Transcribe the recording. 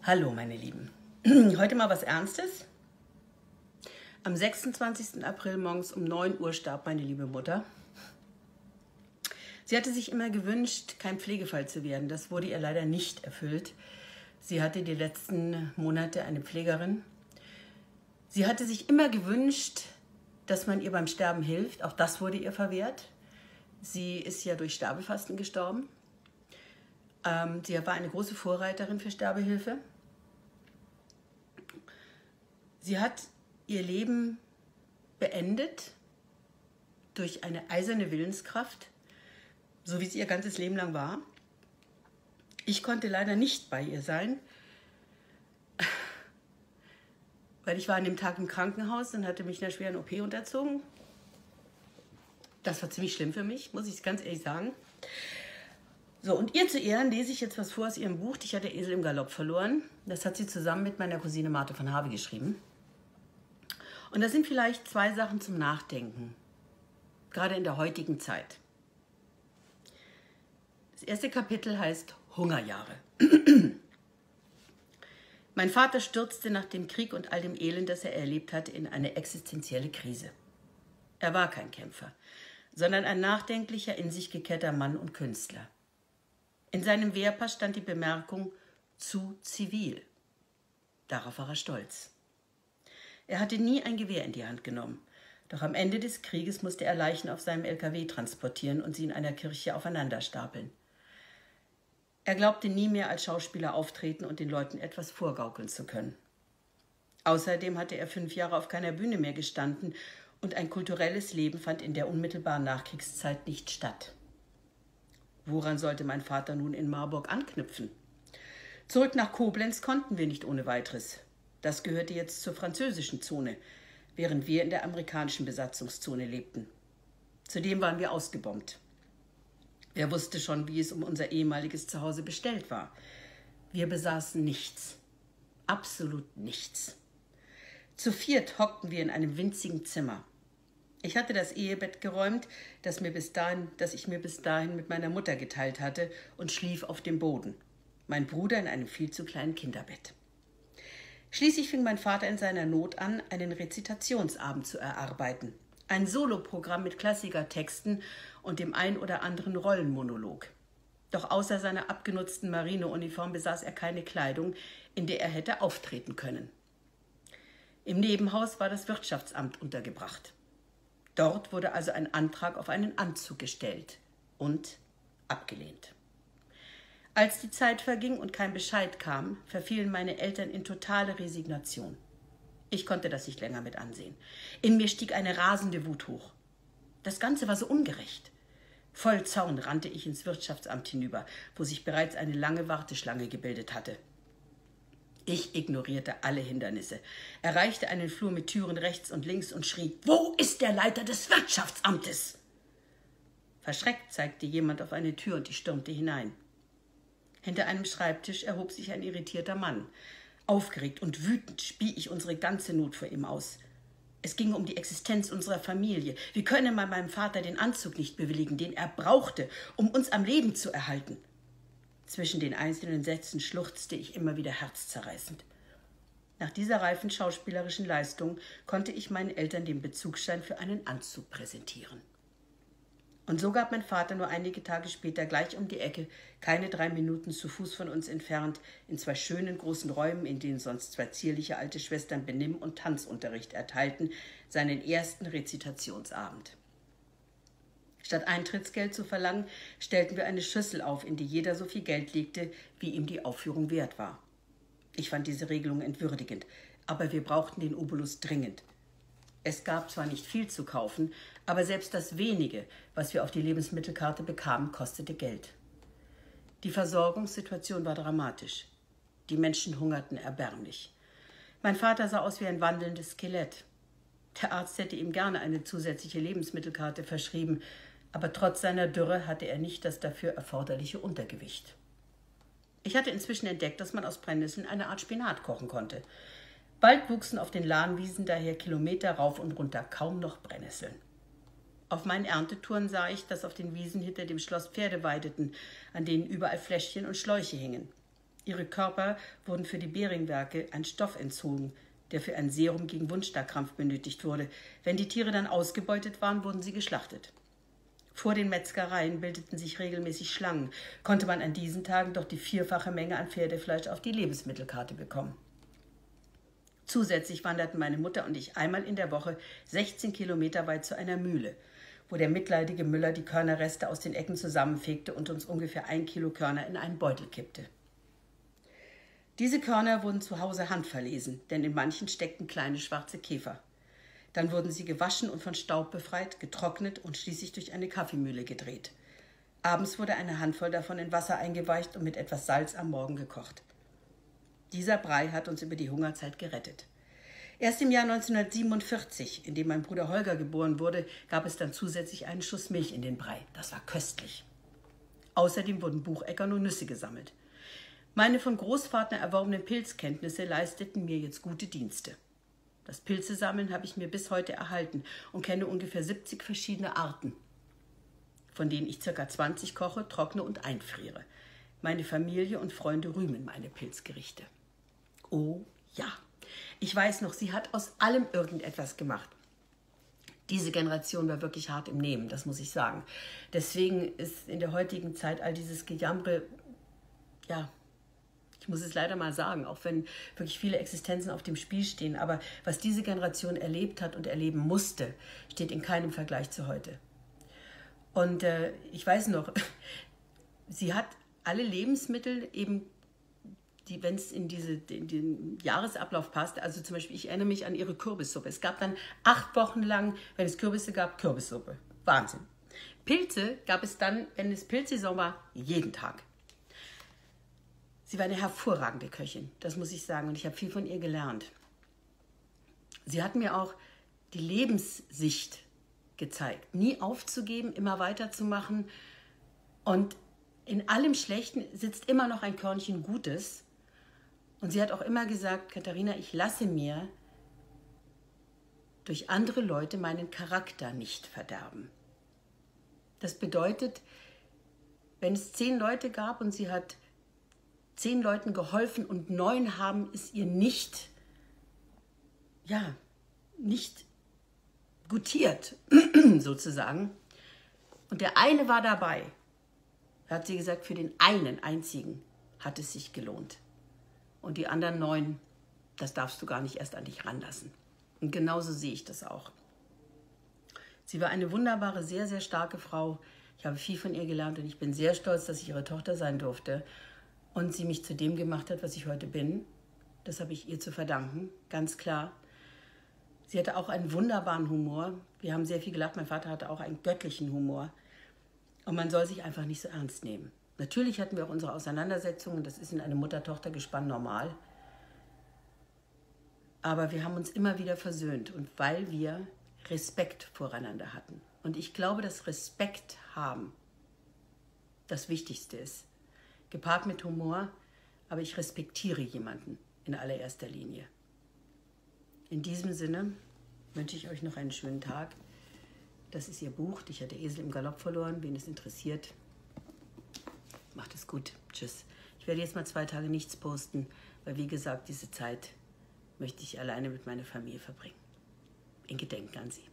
Hallo meine Lieben, heute mal was Ernstes. Am 26. April morgens um 9 Uhr starb meine liebe Mutter. Sie hatte sich immer gewünscht, kein Pflegefall zu werden. Das wurde ihr leider nicht erfüllt. Sie hatte die letzten Monate eine Pflegerin. Sie hatte sich immer gewünscht, dass man ihr beim Sterben hilft. Auch das wurde ihr verwehrt. Sie ist ja durch Sterbefasten gestorben. Sie war eine große Vorreiterin für Sterbehilfe. Sie hat ihr Leben beendet durch eine eiserne Willenskraft, so wie es ihr ganzes Leben lang war. Ich konnte leider nicht bei ihr sein, weil ich war an dem Tag im Krankenhaus und hatte mich einer schweren OP unterzogen. Das war ziemlich schlimm für mich, muss ich ganz ehrlich sagen. So, und ihr zu Ehren lese ich jetzt was vor aus ihrem Buch »Dich hat der Esel im Galopp verloren«. Das hat sie zusammen mit meiner Cousine Marthe von Habe geschrieben. Und das sind vielleicht zwei Sachen zum Nachdenken, gerade in der heutigen Zeit. Das erste Kapitel heißt Hungerjahre. Mein Vater stürzte nach dem Krieg und all dem Elend, das er erlebt hatte, in eine existenzielle Krise. Er war kein Kämpfer, sondern ein nachdenklicher, in sich gekehrter Mann und Künstler. In seinem Wehrpass stand die Bemerkung »zu zivil«. Darauf war er stolz. Er hatte nie ein Gewehr in die Hand genommen. Doch am Ende des Krieges musste er Leichen auf seinem LKW transportieren und sie in einer Kirche aufeinander stapeln. Er glaubte nie mehr als Schauspieler auftreten und den Leuten etwas vorgaukeln zu können. Außerdem hatte er 5 Jahre auf keiner Bühne mehr gestanden und ein kulturelles Leben fand in der unmittelbaren Nachkriegszeit nicht statt. Woran sollte mein Vater nun in Marburg anknüpfen? Zurück nach Koblenz konnten wir nicht ohne weiteres. Das gehörte jetzt zur französischen Zone, während wir in der amerikanischen Besatzungszone lebten. Zudem waren wir ausgebombt. Wer wusste schon, wie es um unser ehemaliges Zuhause bestellt war? Wir besaßen nichts. Absolut nichts. Zu 4 hockten wir in einem winzigen Zimmer. Ich hatte das Ehebett geräumt, das ich mir bis dahin mit meiner Mutter geteilt hatte, und schlief auf dem Boden. Mein Bruder in einem viel zu kleinen Kinderbett. Schließlich fing mein Vater in seiner Not an, einen Rezitationsabend zu erarbeiten. Ein Soloprogramm mit Klassikertexten und dem ein oder anderen Rollenmonolog. Doch außer seiner abgenutzten Marineuniform besaß er keine Kleidung, in der er hätte auftreten können. Im Nebenhaus war das Wirtschaftsamt untergebracht. Dort wurde also ein Antrag auf einen Anzug gestellt und abgelehnt. Als die Zeit verging und kein Bescheid kam, verfielen meine Eltern in totale Resignation. Ich konnte das nicht länger mit ansehen. In mir stieg eine rasende Wut hoch. Das Ganze war so ungerecht. Voll Zorn rannte ich ins Wirtschaftsamt hinüber, wo sich bereits eine lange Warteschlange gebildet hatte. Ich ignorierte alle Hindernisse, erreichte einen Flur mit Türen rechts und links und schrie: »Wo ist der Leiter des Wirtschaftsamtes?« Verschreckt zeigte jemand auf eine Tür und ich stürmte hinein. Hinter einem Schreibtisch erhob sich ein irritierter Mann. Aufgeregt und wütend spie ich unsere ganze Not vor ihm aus. Es ging um die Existenz unserer Familie. Wie könne man meinem Vater den Anzug nicht bewilligen, den er brauchte, um uns am Leben zu erhalten? Zwischen den einzelnen Sätzen schluchzte ich immer wieder herzzerreißend. Nach dieser reifen schauspielerischen Leistung konnte ich meinen Eltern den Bezugsschein für einen Anzug präsentieren. Und so gab mein Vater nur einige Tage später gleich um die Ecke, keine 3 Minuten zu Fuß von uns entfernt, in 2 schönen großen Räumen, in denen sonst 2 zierliche alte Schwestern Benimm- und Tanzunterricht erteilten, seinen ersten Rezitationsabend. Statt Eintrittsgeld zu verlangen, stellten wir eine Schüssel auf, in die jeder so viel Geld legte, wie ihm die Aufführung wert war. Ich fand diese Regelung entwürdigend, aber wir brauchten den Obolus dringend. Es gab zwar nicht viel zu kaufen, aber selbst das wenige, was wir auf die Lebensmittelkarte bekamen, kostete Geld. Die Versorgungssituation war dramatisch. Die Menschen hungerten erbärmlich. Mein Vater sah aus wie ein wandelndes Skelett. Der Arzt hätte ihm gerne eine zusätzliche Lebensmittelkarte verschrieben, aber trotz seiner Dürre hatte er nicht das dafür erforderliche Untergewicht. Ich hatte inzwischen entdeckt, dass man aus Brennnesseln eine Art Spinat kochen konnte. Bald wuchsen auf den Lahnwiesen daher Kilometer rauf und runter kaum noch Brennnesseln. Auf meinen Erntetouren sah ich, dass auf den Wiesen hinter dem Schloss Pferde weideten, an denen überall Fläschchen und Schläuche hingen. Ihre Körper wurden für die Behringwerke ein Stoff entzogen, der für ein Serum gegen Wundstarrkrampf benötigt wurde. Wenn die Tiere dann ausgebeutet waren, wurden sie geschlachtet. Vor den Metzgereien bildeten sich regelmäßig Schlangen, konnte man an diesen Tagen doch die 4-fache Menge an Pferdefleisch auf die Lebensmittelkarte bekommen. Zusätzlich wanderten meine Mutter und ich einmal in der Woche 16 Kilometer weit zu einer Mühle, wo der mitleidige Müller die Körnerreste aus den Ecken zusammenfegte und uns ungefähr 1 Kilo Körner in einen Beutel kippte. Diese Körner wurden zu Hause handverlesen, denn in manchen steckten kleine schwarze Käfer. Dann wurden sie gewaschen und von Staub befreit, getrocknet und schließlich durch eine Kaffeemühle gedreht. Abends wurde eine Handvoll davon in Wasser eingeweicht und mit etwas Salz am Morgen gekocht. Dieser Brei hat uns über die Hungerzeit gerettet. Erst im Jahr 1947, in dem mein Bruder Holger geboren wurde, gab es dann zusätzlich einen Schuss Milch in den Brei. Das war köstlich. Außerdem wurden Bucheckern und Nüsse gesammelt. Meine von Großvater erworbenen Pilzkenntnisse leisteten mir jetzt gute Dienste. Das Pilzesammeln habe ich mir bis heute erhalten und kenne ungefähr 70 verschiedene Arten, von denen ich ca. 20 koche, trockne und einfriere. Meine Familie und Freunde rühmen meine Pilzgerichte. Oh ja, ich weiß noch, sie hat aus allem irgendetwas gemacht. Diese Generation war wirklich hart im Nehmen, das muss ich sagen. Deswegen ist in der heutigen Zeit all dieses Gejambre, ja, ich muss es leider mal sagen, auch wenn wirklich viele Existenzen auf dem Spiel stehen, aber was diese Generation erlebt hat und erleben musste, steht in keinem Vergleich zu heute. Und ich weiß noch, sie hat alle Lebensmittel eben, wenn es in den Jahresablauf passt, also zum Beispiel, ich erinnere mich an ihre Kürbissuppe. Es gab dann 8 Wochen lang, wenn es Kürbisse gab, Kürbissuppe. Wahnsinn. Pilze gab es dann, wenn es Pilzsaison war, jeden Tag. Sie war eine hervorragende Köchin, das muss ich sagen, und ich habe viel von ihr gelernt. Sie hat mir auch die Lebenssicht gezeigt, nie aufzugeben, immer weiterzumachen, und in allem Schlechten sitzt immer noch ein Körnchen Gutes. Und sie hat auch immer gesagt, Katharina, ich lasse mir durch andere Leute meinen Charakter nicht verderben. Das bedeutet, wenn es 10 Leute gab und sie hat 10 Leuten geholfen und 9 haben es ihr nicht gutiert, sozusagen. Und der eine war dabei. Da hat sie gesagt, für den einen einzigen hat es sich gelohnt. Und die anderen 9, das darfst du gar nicht erst an dich ranlassen. Und genauso sehe ich das auch. Sie war eine wunderbare, sehr, sehr starke Frau. Ich habe viel von ihr gelernt und ich bin sehr stolz, dass ich ihre Tochter sein durfte. Und sie mich zu dem gemacht hat, was ich heute bin. Das habe ich ihr zu verdanken, ganz klar. Sie hatte auch einen wunderbaren Humor. Wir haben sehr viel gelacht. Mein Vater hatte auch einen göttlichen Humor. Und man soll sich einfach nicht so ernst nehmen. Natürlich hatten wir auch unsere Auseinandersetzungen. Das ist in einem Mutter-Tochter-Gespann normal. Aber wir haben uns immer wieder versöhnt. Und weil wir Respekt voreinander hatten. Und ich glaube, dass Respekt haben das Wichtigste ist. Gepaart mit Humor, aber ich respektiere jemanden in allererster Linie. In diesem Sinne wünsche ich euch noch einen schönen Tag. Das ist ihr Buch, Dich hat der Esel im Galopp verloren. Wen es interessiert, macht es gut. Tschüss. Ich werde jetzt mal 2 Tage nichts posten, weil wie gesagt, diese Zeit möchte ich alleine mit meiner Familie verbringen. In Gedenken an sie.